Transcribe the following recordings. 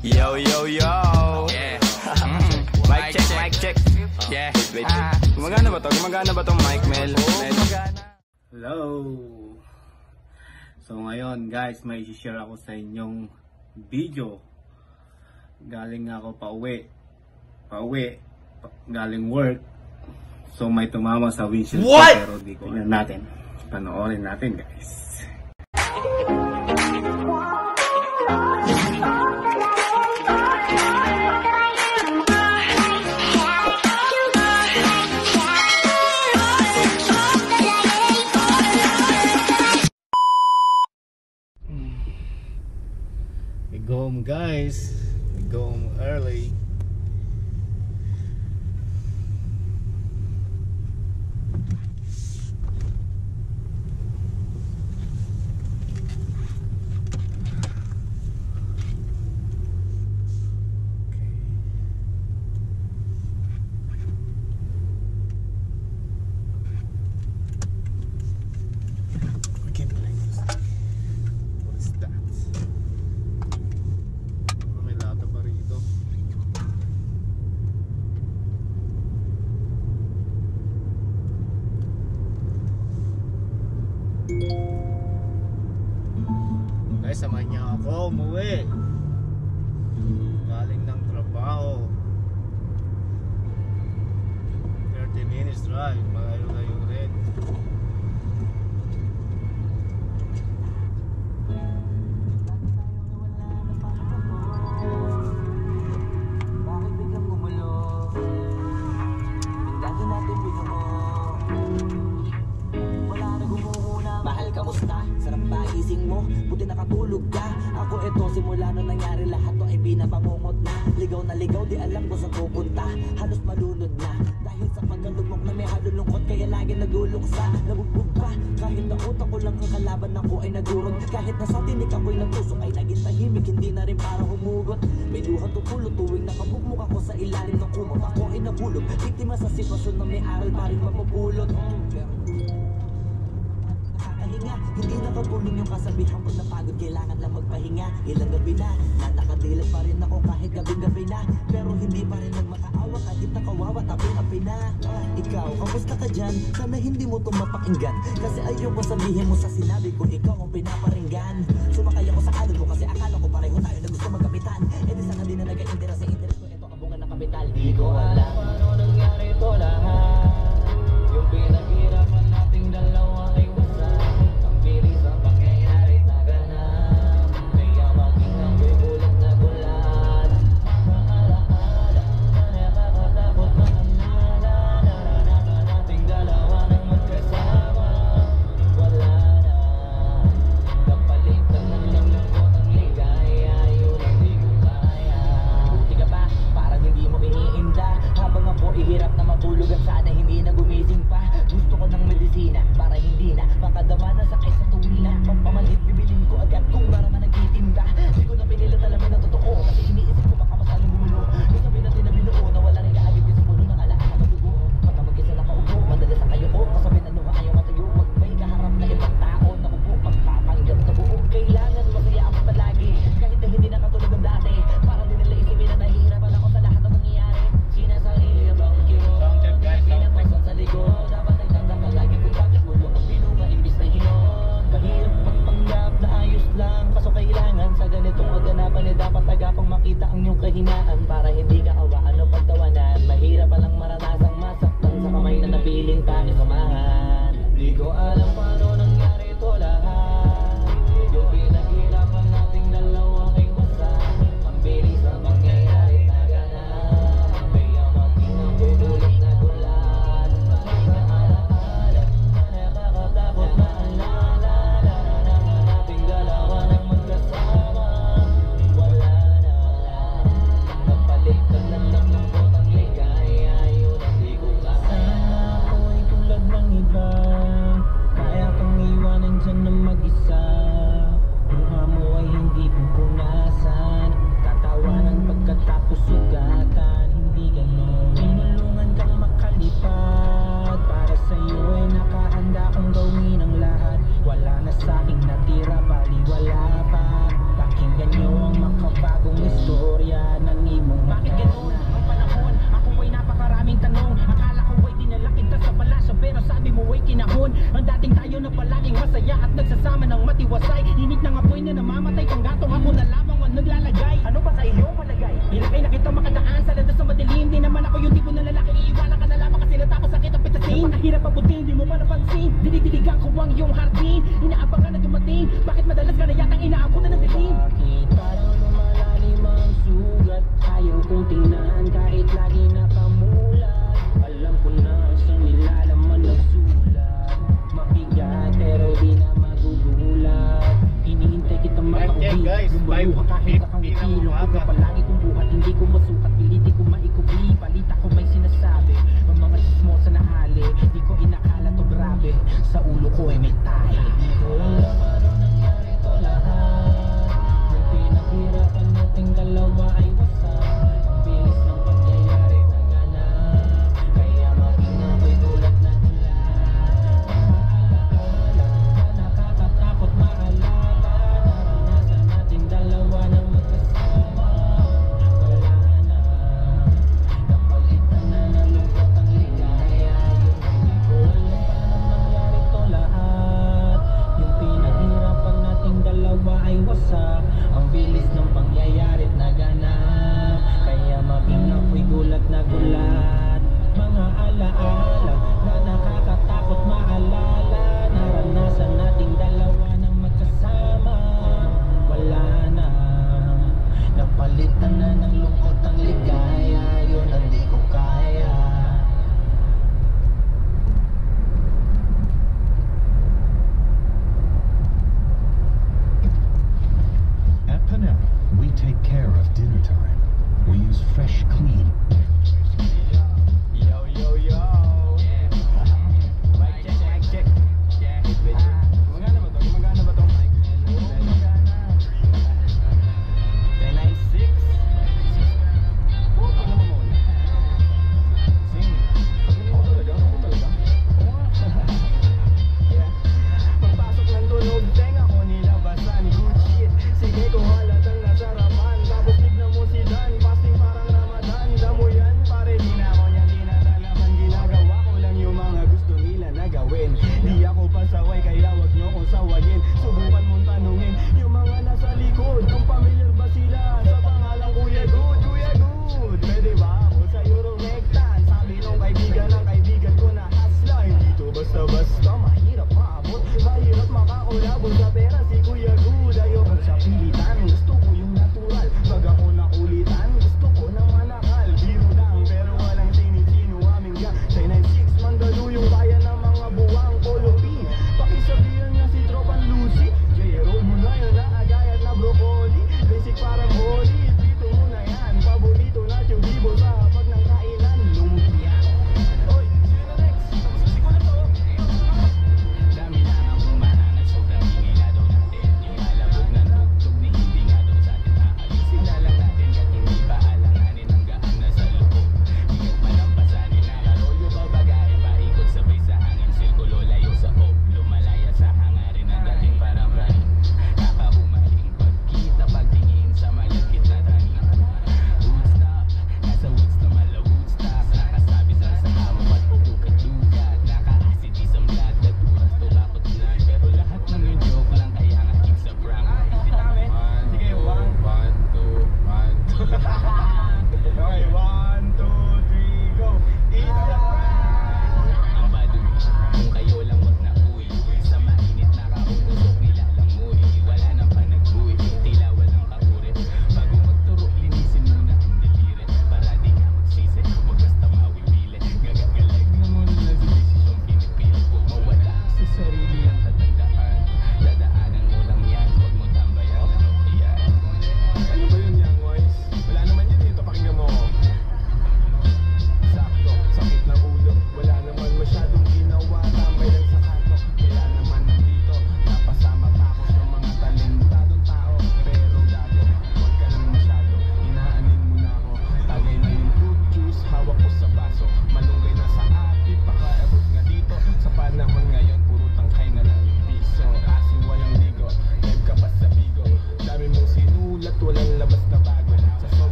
Yo, yo, yo. Yeah. Mic check, mic check. Yeah. Wait. Gumagana ba to? Gumagana ba tong mic, Mel? Hello. So ngayon guys, may i-share ako sa inyong video. Galing ako pauwi. Galing work. So may tumama sa windshield ko, pero di ko tingnan natin. Panoorin natin guys. We go home guys. We go home early. Guys, samahan niya ako umuwi. Galing ng trabaho. 30 minutes drive, malayo-layo rin. Bakit biglang gumulo? Tingnan natin bigyan mo. Wala na gumuhuna. Mahal, kamusta? Sarap ba gising mo? Buti nakatulog ka. Ako eto, simula nung nangyari lahat to ay binabangungot na. Ligaw na ligaw, di alam ko saan pupunta. Halos malunod na dahil sa pagkalugmok na may halulungkot. Kaya lagi naguluksa, nabugbog pa. Kahit na utak ko lang ang kalaban ako ay nagurot. Kahit na sa tinik ako'y nagtusok ay naging tahimik. Hindi na rin para humugot. May luha tupulot tuwing nakabugmok ako sa ilalim ng kumot. Ako ay nabulog, biktima sa sitwasyon na may aral pa rin mapupulot. Hindi nakatulong yung kasabihan pag napagod kailangan lang magpahinga. Ilang gabi na nakadilat pa rin ako kahit gabi-gabi na. Pero hindi pa rin nagmakaawa kahit nakawawa tabi-tabi na. Ikaw, kamusta ka dyan? Sana hindi mo itong mapakinggan. Kasi ayoko sabihin mo sa sinabi ko ikaw ang pinaparinggan. Sumakay ako sa alon mo kasi akala ko pareho tayo na gusto magkapitan. E di sana di na nag-interest sa interest ko. Ito abungan ng kapital. Di ko alam paano nangyari ito lahat. Yung pinaghirapan nating dalawa ay wasak. Ihirap na matulog at sana hindi na gumising pa. Gusto ko ng medisina para hindi na makadama na sakit sa tuwina. Pampamanhit bibilin ko agad kung para man nagtitinda. Di ko na pinilit alamin ang totoo kasi iniisip ko baka masaling gumulo. Yung sabi natin na binuo na wala rin kaagad yung simulo ng alaaka madugo. Pagka mag-isa nakaupo, madala sa kayo ko. Kasabi na nung ayaw matayo, wag may kaharap na ibang tao. Nakupo, magpapanggap na buo. Kailangan masaya ako palagi kahit na hindi nakatulog ang dati. Para din nila isipin na nahihirapan ako sa lahat ng nangyayari. Sinasarili sa likod, dapat nagtanda ka lagi kung bakit mo lang ang pinunga imbis na hinon. Mahirap magpanggap na ayos lang, kaso kailangan sa ganitong aganapan eh dapat agapang makita ang iyong kahinaan. Para hindi ka awaan o pagtawanan, mahirap palang maranasang masaktan sa kamay na napiling pakisamahan. Di ko alam paano nangyari ito lahat. Yung pinaghirapan nating dalawa ay wasak. Ang bilis ang pangyayari na ganap, kaya maging ang bubulot na gulat. Nakakatakot na alala nating dalawa nang magkasama. Wala na, napalitan lang ng lungkot ang ligaya. Yun ang di ko kaya. Sana ako ay tulad ng iba, kaya hirap abutin, di mo pa napansin. Dinidiligan ko ang iyong hardin. Inaabangan na dumating, bakit madalas ka na yatang inaabutan ng dilim? Bakit parang lumalalim ang sugat? Ayaw kong tingnan kahit lagi nakamulat. Alam ko na sa nilalaman nagsulat. Mabigat pero di na magugulat. Hinihintay kitang makauwi. Lumuluha kahit nakangikilong. Huwag na palagi kong buhat, hindi ko masukat. Piliti ko maikubi, balita ko may sinasabi. Ang mga chismosa na hali, di ko inakala to grabe. Sa ulo ko ay may tahi. Di ko alam anong nangyari to lahat. Yung pinaghirapan nating dalawa ay wasak. Ang bilis ng pangyayari naganap. Kaya maging ako'y gulat na gulat. Maalaala na nakakatakot maalala. Naranasan nating dalawa ng magkasama. Wala na, napalitan na ng lungkot ang ligaya. Yung hindi ko alam paano nangyari to lahat.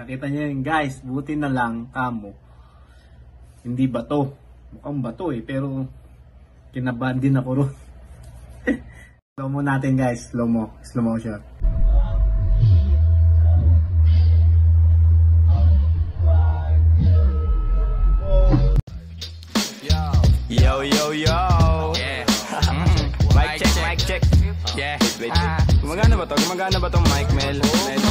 Kita niyo yun guys, buti na lang kamo. Hindi bato. Mukhang bato eh, pero kinabahan din ako ron. Slow mo natin guys, slow motion. Yo, yo, yo. Yeah. Mic check. Yeah. Gumagana ba to? Gumagana ba tong mic, Mel?